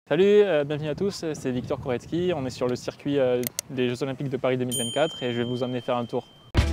Salut, bienvenue à tous, c'est Victor Koretsky. On est sur le circuit des Jeux Olympiques de Paris 2024 et je vais vous emmener faire un tour.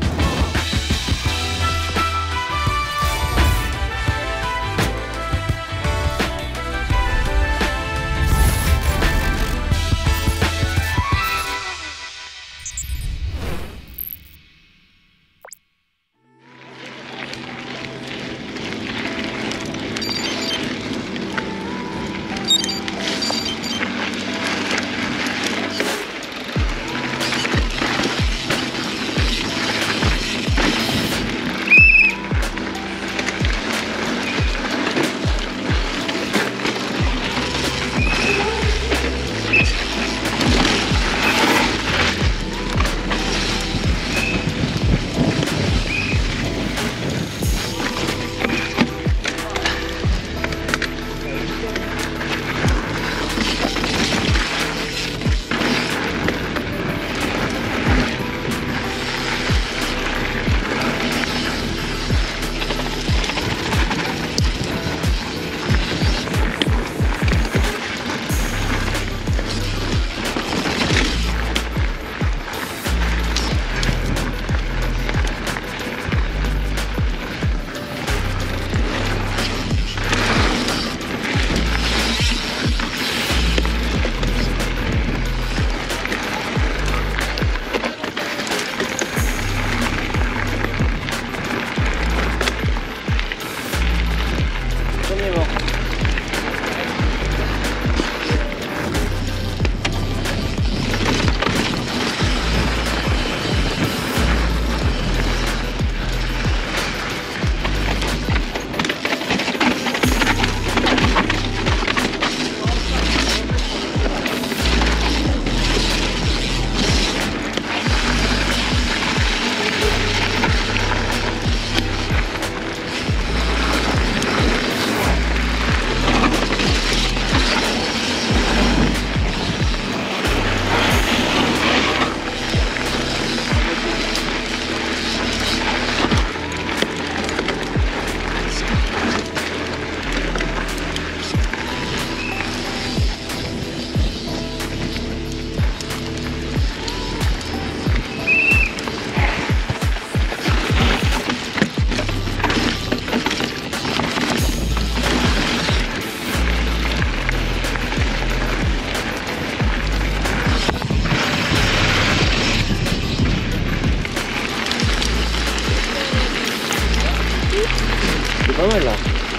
C'est pas mal là.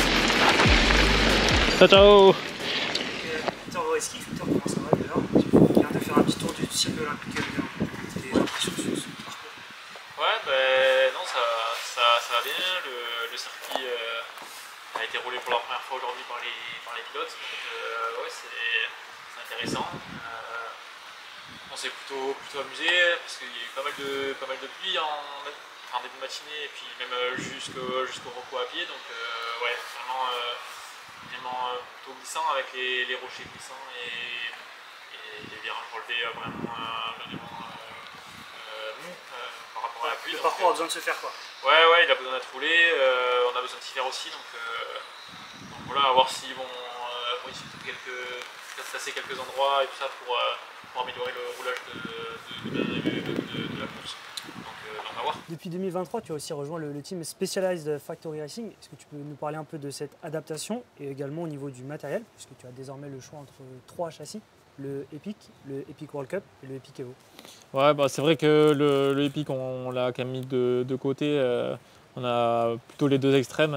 Ciao ciao. Victor Koretsky, Victor, comment ça va d'ailleurs? Tu viens de faire un petit tour du circuit olympique de des impressions sur ce parcours. Ouais, ben non, ça va bien. Le circuit a été roulé pour la première fois aujourd'hui par les pilotes. Donc ouais, c'est intéressant. On s'est plutôt amusé parce qu'il y a eu pas mal de pluie en début de matinée et puis même jusqu'au repos à pied. Donc ouais, vraiment plutôt glissant avec les rochers glissants et les virages relevés vraiment mous par rapport à la pluie. Le parcours a besoin de se faire quoi. Ouais, il a besoin d'être roulé, on a besoin de s'y faire aussi, donc voilà, à voir s'ils vont essayer de passer quelques endroits et tout ça pour améliorer le roulage de la course. Donc on va voir. Depuis 2023, tu as aussi rejoint le team Specialized Factory Racing. Est-ce que tu peux nous parler un peu de cette adaptation et également au niveau du matériel, puisque tu as désormais le choix entre 3 châssis, le Epic World Cup et le Epic Evo. Ouais, bah, c'est vrai que le Epic, on l'a quand même mis de côté. On a plutôt les deux extrêmes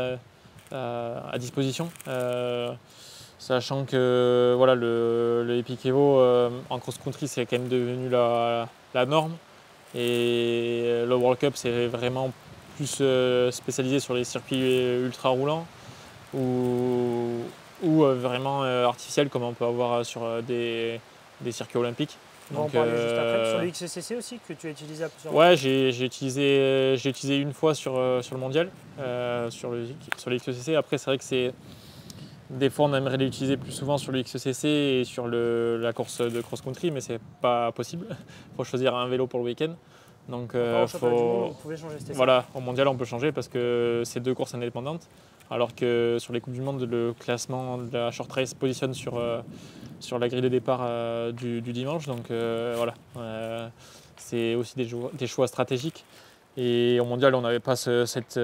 à disposition. Sachant que voilà, le Epic Evo en cross-country, c'est quand même devenu la norme. Et le World Cup, c'est vraiment plus spécialisé sur les circuits ultra roulants ou vraiment artificiels comme on peut avoir sur des circuits olympiques. On va en parler juste après. Sur le XCC aussi, que tu as utilisé à plusieurs fois. Ouais, j'ai utilisé une fois sur le mondial, sur le XCC. Après, c'est vrai que des fois, on aimerait l'utiliser plus souvent sur le XCC et sur la course de cross-country, mais c'est pas possible. Il faut choisir un vélo pour le week-end. Donc, au championnat du monde, vous pouvez changer, voilà, au mondial, on peut changer parce que c'est deux courses indépendantes. alors que sur les Coupes du Monde, le classement de la short trace se positionne sur la grille de départ du dimanche. Donc voilà, c'est aussi des choix stratégiques. Et au mondial, on n'avait pas cette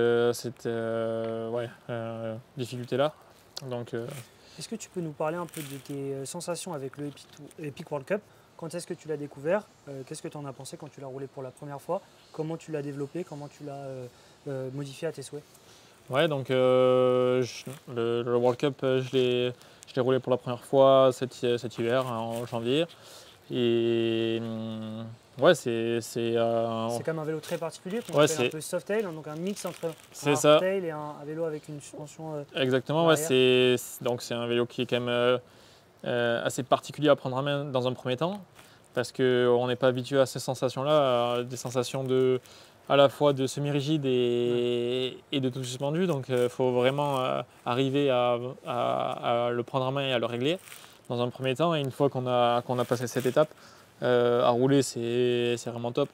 difficulté-là. Donc, Est-ce que tu peux nous parler un peu de tes sensations avec le Epic World Cup? Quand est-ce que tu l'as découvert? Qu'est-ce que tu en as pensé quand tu l'as roulé pour la première fois? Comment tu l'as développé? Comment tu l'as modifié à tes souhaits? ouais, donc le World Cup, je l'ai roulé pour la première fois cet hiver, en janvier. Et ouais, c'est C'est quand même un vélo très particulier qu'on ouais, appelle un peu softail, hein, donc un mix entre un ça. hardtail et un vélo avec une suspension Exactement, ouais, derrière. donc c'est un vélo qui est quand même assez particulier à prendre en main dans un premier temps, parce qu'on n'est pas habitué à ces sensations-là, des sensations à la fois de semi-rigide et de tout suspendu. Donc il faut vraiment arriver à le prendre en main et à le régler dans un premier temps. Et une fois qu'on a passé cette étape, à rouler, c'est vraiment top.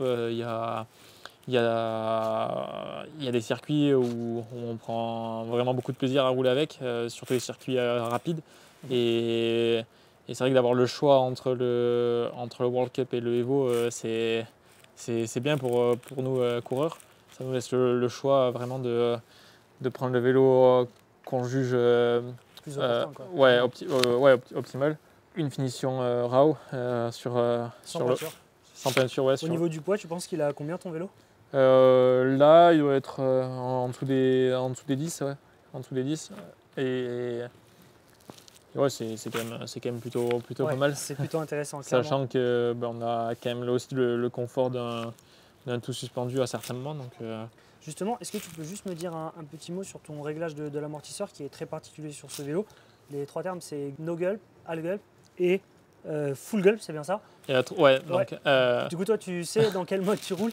Il y a des circuits où on prend vraiment beaucoup de plaisir à rouler avec, surtout les circuits rapides. Et c'est vrai que d'avoir le choix entre le World Cup et le Evo, c'est bien pour nous coureurs. Ça nous laisse le choix vraiment de prendre le vélo qu'on juge Plus opportun, quoi. optimal. Une finition RAW Sans peinture. sans peinture. Ouais, Au niveau du poids, tu penses qu'il a combien ton vélo? là, il doit être en dessous des 10, ouais. En dessous des 10. Et ouais, c'est quand même plutôt Ouais, pas mal. c'est plutôt intéressant, clairement. Sachant que on a quand même là aussi le confort d'un tout suspendu à certains moments. Donc, Justement, est-ce que tu peux juste me dire un petit mot sur ton réglage de l'amortisseur qui est très particulier sur ce vélo? Les trois termes, c'est no gulp, half gulp et full gulp, c'est bien ça? ouais, donc, Du coup, toi, tu sais dans quel mode tu roules?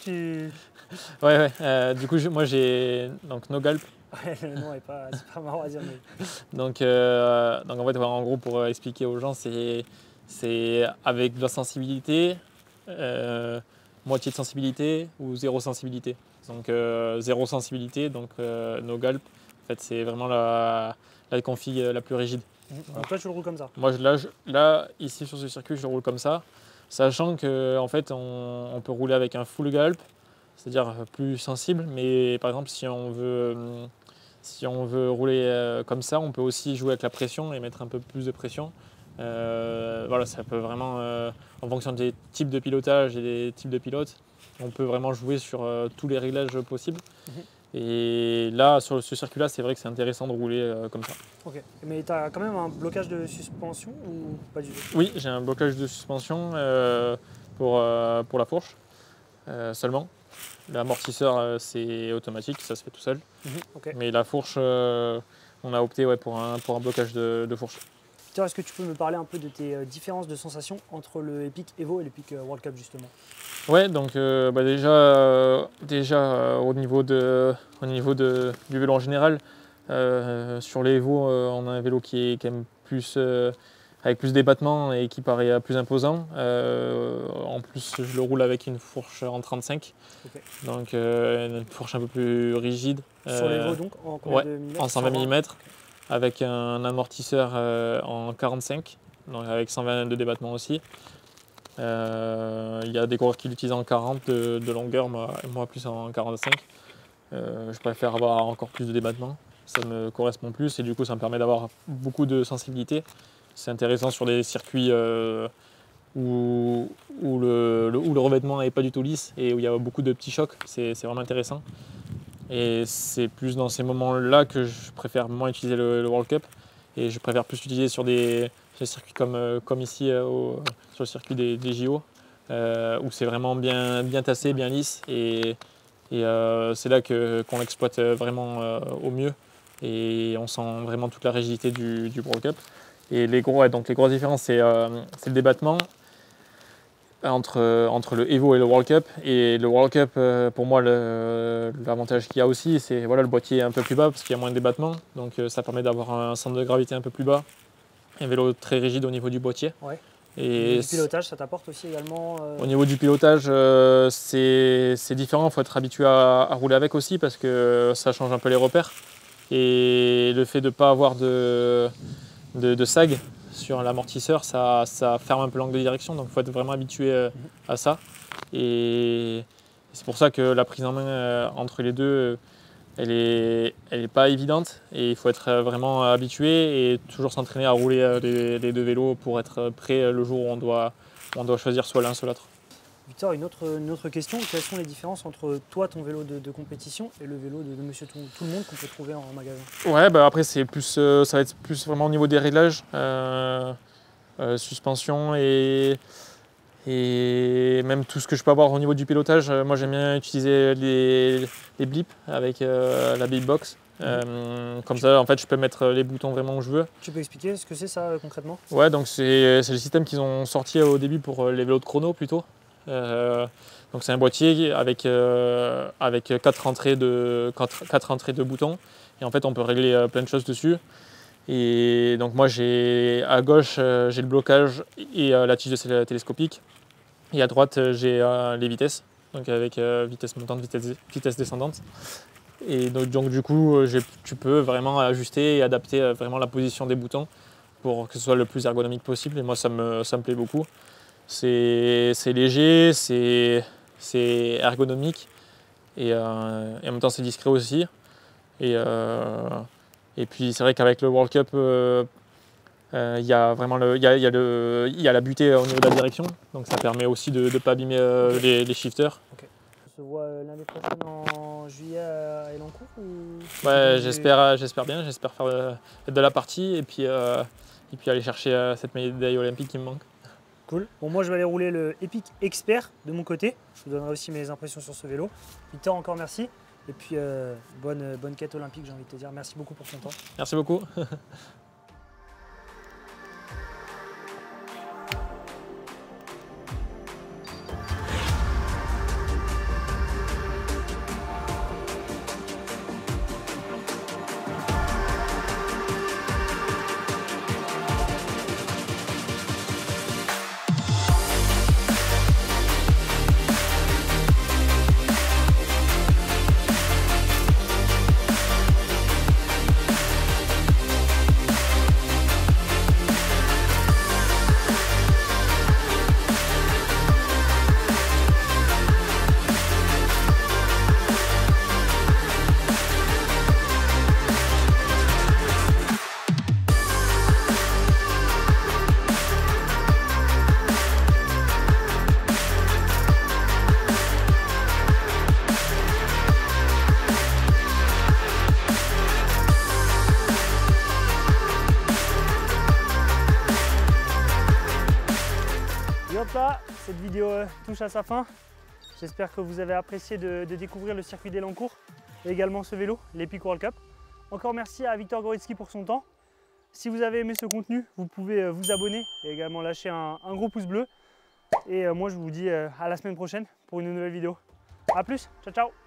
ouais. Du coup, moi j'ai donc no gulp. Ouais, le nom est pas super marrant à dire. Mais... Donc en fait, en gros, pour expliquer aux gens, c'est avec de la sensibilité, moitié de sensibilité ou zéro sensibilité. Donc zéro sensibilité, donc no gulp. En fait, c'est vraiment la config la plus rigide. Donc toi, tu le roules comme ça? Moi, là, ici sur ce circuit, je le roule comme ça, sachant que en fait, on peut rouler avec un full gulp, c'est-à-dire plus sensible. Mais par exemple, si on veut rouler comme ça, on peut aussi jouer avec la pression et mettre un peu plus de pression. Voilà, ça peut vraiment, en fonction des types de pilotage et des types de pilotes, on peut vraiment jouer sur tous les réglages possibles. Et là, sur ce circuit-là, c'est vrai que c'est intéressant de rouler comme ça. Ok, mais tu as quand même un blocage de suspension ou pas du tout? Oui, j'ai un blocage de suspension pour la fourche seulement. L'amortisseur, c'est automatique, ça se fait tout seul. Okay. Mais la fourche, on a opté pour un blocage de fourche. Peter, est-ce que tu peux me parler un peu de tes différences de sensations entre le Epic Evo et l'Epic World Cup justement? Ouais, donc déjà au niveau du vélo en général, sur les Evo, on a un vélo qui est quand même plus avec plus d'ébattement et qui paraît plus imposant. En plus, je le roule avec une fourche en 35, okay. Donc une fourche un peu plus rigide. Sur les Evo donc en combien de millimètres? En 120 mm, avec un amortisseur en 45, donc avec 120 de débattement aussi. Il y a des coureurs qui l'utilisent en 40 de longueur, moi plus en 45. Je préfère avoir encore plus de débattement, ça me correspond plus et du coup ça me permet d'avoir beaucoup de sensibilité. C'est intéressant sur des circuits où le revêtement n'est pas du tout lisse et où il y a beaucoup de petits chocs, c'est vraiment intéressant. Et c'est plus dans ces moments-là que je préfère moins utiliser le World Cup et je préfère plus l'utiliser sur des circuits comme ici sur le circuit des JO où c'est vraiment bien tassé, bien lisse et c'est là qu'on l'exploite vraiment au mieux et on sent vraiment toute la rigidité du World Cup. Et les grosses différences, c'est le débattement entre le Evo et le World Cup. Et le World Cup, pour moi, l'avantage qu'il y a aussi, c'est le boîtier un peu plus bas parce qu'il y a moins de débattement. Donc ça permet d'avoir un centre de gravité un peu plus bas. Un vélo très rigide au niveau du boîtier. Ouais. Et du pilotage, ça t'apporte aussi également Au niveau du pilotage, c'est différent. Il faut être habitué à rouler avec aussi parce que ça change un peu les repères. Et le fait de ne pas avoir de sag sur l'amortisseur, ça ferme un peu l'angle de direction, donc il faut être vraiment habitué à ça. Et c'est pour ça que la prise en main entre les deux, elle est pas évidente et il faut être vraiment habitué et toujours s'entraîner à rouler les deux vélos pour être prêt le jour où on doit choisir soit l'un soit l'autre. Victor, une autre question. Quelles sont les différences entre toi, ton vélo de compétition et le vélo de Monsieur Tout le Monde qu'on peut trouver en magasin? Ouais, bah après c'est plus, ça va être plus vraiment au niveau des réglages, suspension et même tout ce que je peux avoir au niveau du pilotage. Moi j'aime bien utiliser les blips avec la bip box. Comme ça en fait je peux mettre les boutons vraiment où je veux. Tu peux expliquer ce que c'est ça concrètement? Ouais, donc c'est le système qu'ils ont sorti au début pour les vélos de chrono plutôt. Donc c'est un boîtier avec 4 entrées de boutons et en fait on peut régler plein de choses dessus. Et donc moi à gauche j'ai le blocage et la tige télescopique et à droite j'ai les vitesses, donc avec vitesse montante, vitesse descendante. Et donc du coup tu peux vraiment ajuster et adapter vraiment la position des boutons pour que ce soit le plus ergonomique possible et moi ça me plaît beaucoup. C'est léger, c'est ergonomique et en même temps c'est discret aussi. Et puis c'est vrai qu'avec le World Cup, il y a vraiment il y a la butée au niveau de la direction, donc ça permet aussi de ne pas abîmer les shifters. Okay. On se voit l'année prochaine en juillet à Elancourt ou... Ouais, j'espère bien, j'espère faire de la partie et puis aller chercher cette médaille olympique qui me manque. Cool. Bon, moi je vais aller rouler le Epic Expert de mon côté. Je vous donnerai aussi mes impressions sur ce vélo. Victor, encore merci. Et puis bonne quête olympique, j'ai envie de te dire. Merci beaucoup pour ton temps. Merci beaucoup. Et hop là, cette vidéo touche à sa fin. J'espère que vous avez apprécié de découvrir le circuit d'Elancourt et également ce vélo, l'Epic World Cup. Encore merci à Victor Goritsky pour son temps. Si vous avez aimé ce contenu, vous pouvez vous abonner et également lâcher un gros pouce bleu. Et moi je vous dis à la semaine prochaine pour une nouvelle vidéo. A plus, ciao ciao.